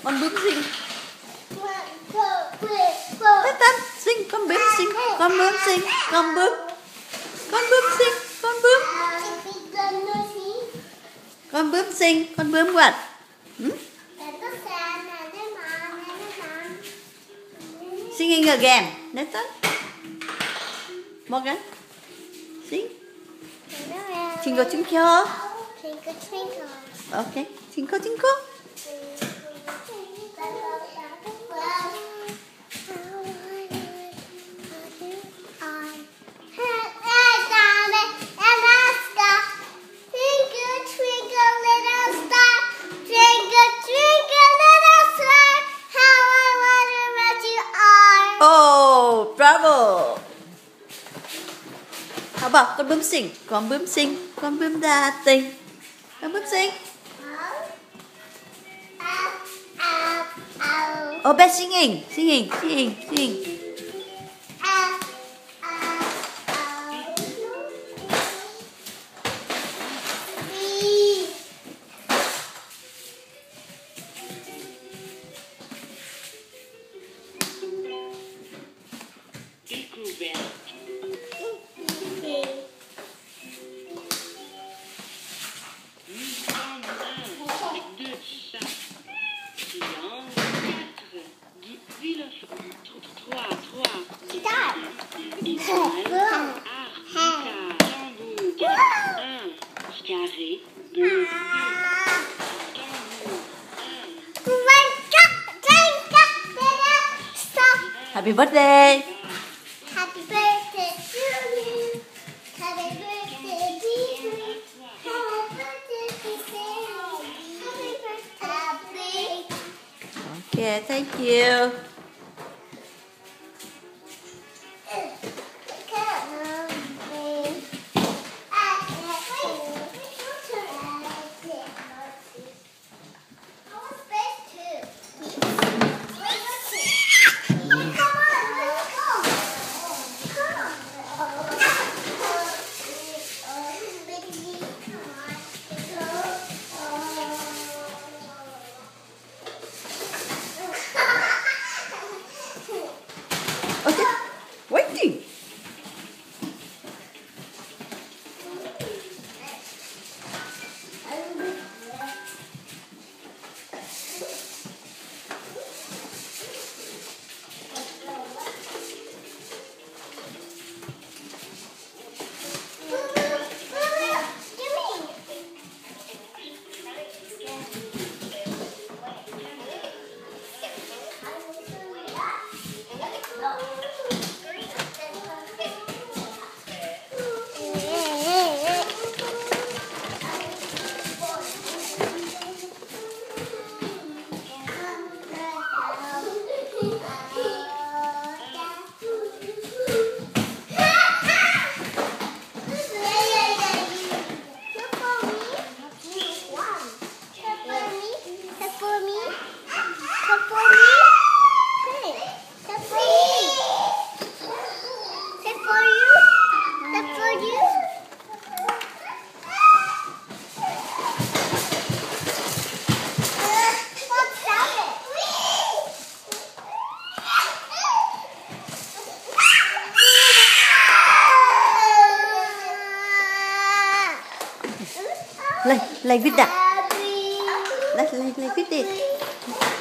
Con bướm xinh. Tất tất xinh, con bướm xinh, con bướm xinh, con bướm. Con bướm xinh, con bướm. Con bướm xinh, con bướm quạt. Singing again. Nathan. Morgan. Sing. Twinkle twinkle. Twinkle twinkle. Okay. Twinkle twinkle. Oh, bravo. How about con bướm xinh? Con bướm xinh, con bướm đa tình. Con bướm xinh. Oh, best singing, singing, singing, singing. Carré, bleu, Happy birthday. Happy birthday to you. Happy birthday to you. Happy birthday to you. Happy birthday. Okay, thank you. Okay, waiting. Like with that. Like with it.